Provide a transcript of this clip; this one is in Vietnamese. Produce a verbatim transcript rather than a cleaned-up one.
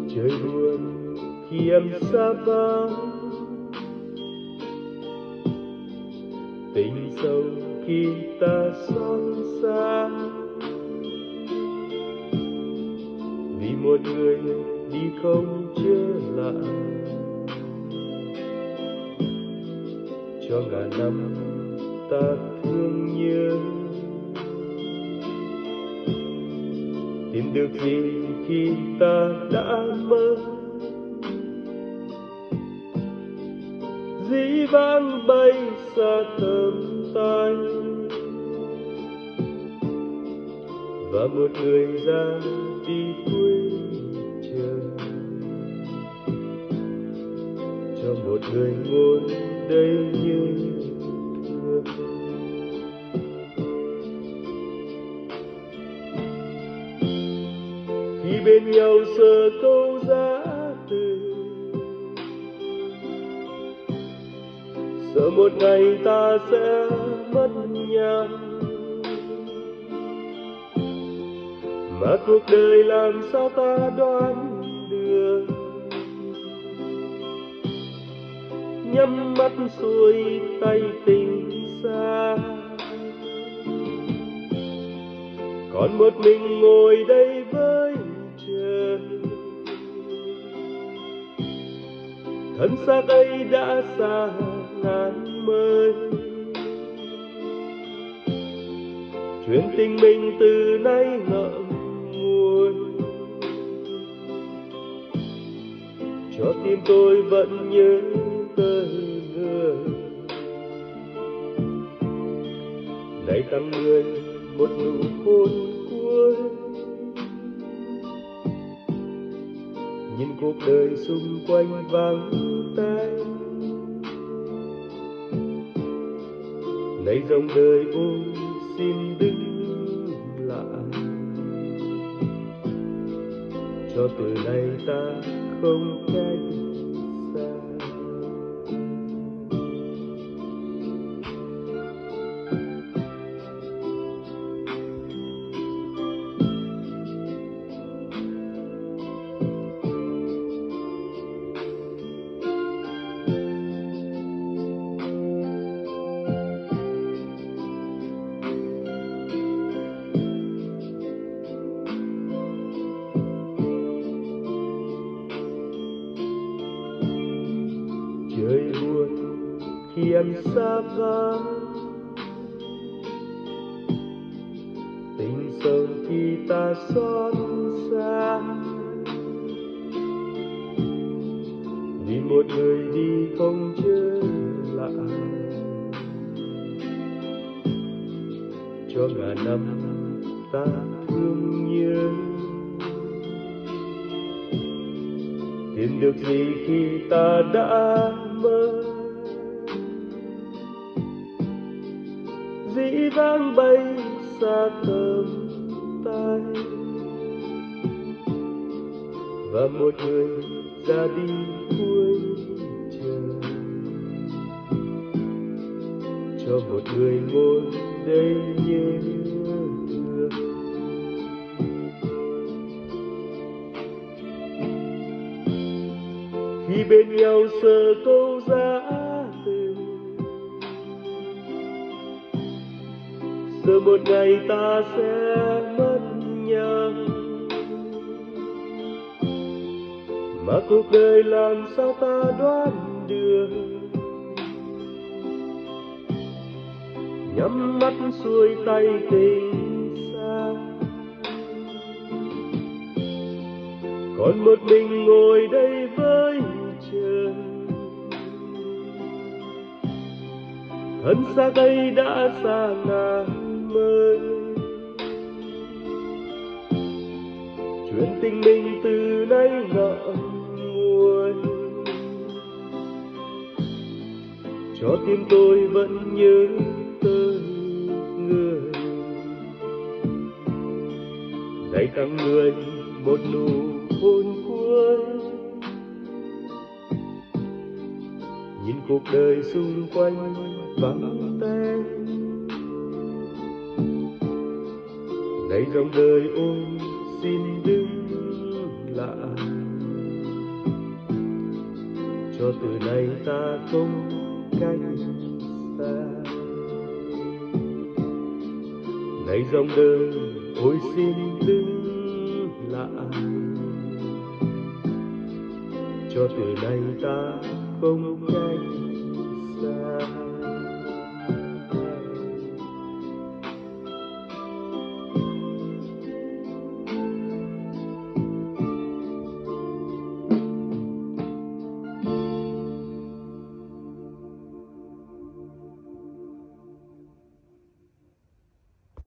Trời buồn khi em xa vắng, tình sâu khi ta xót xa, vì một người đi không trở lại. Cho ngàn năm ta thương nhớ, tìm được gì khi ta đã mất. Dĩ vãng bay xa tầm tay, và một người ra đi cuối trời, cho một người ngồi đây như thương. Khi bên nhau sờ câu giá từ, sợ một ngày ta sẽ mất nhau, mà cuộc đời làm sao ta đoán được. Nhắm mắt xuôi tay tình xa, còn một mình ngồi đây với trời. Thân xác ấy đã xa ngàn mây, chuyện tình mình từ nay ngậm ngùi, cho tim tôi vẫn nhớ tới người. Này tặng người một nụ hôn cuối, nhìn cuộc đời xung quanh vắng tanh. Này dòng đời ôi xin đứng lại, cho từ nay ta không cách xa. Trời buồn khi em xa vắng, tình sâu khi ta xót xa, vì một người đi không trở lại. Cho ngàn năm ta thương nhớ, tìm được gì khi ta đã mất. Dĩ vãng bay xa tầm tay, và một người ra đi cuối trời, cho một người ngồi đây nhớ thương. Khi bên nhau sờ câu giá từ, sợ một ngày ta sẽ mất nhau, mà cuộc đời làm sao ta đoán được. Nhắm mắt xuôi tay tình xa, còn một mình ngồi đây với trời. Thân xác ấy đã xa ngàn mây, chuyện tình mình từ nay ngậm ngùi, cho tim tôi vẫn nhớ tới người. Này tặng người một nụ hôn cuối, nhìn cuộc đời xung quanh vắng tanh. Này dòng đời ôi xin đứng lại, cho từ nay ta không cách xa. Này dòng đời ôi xin đừng lại, cho từ nay ta không cách xa.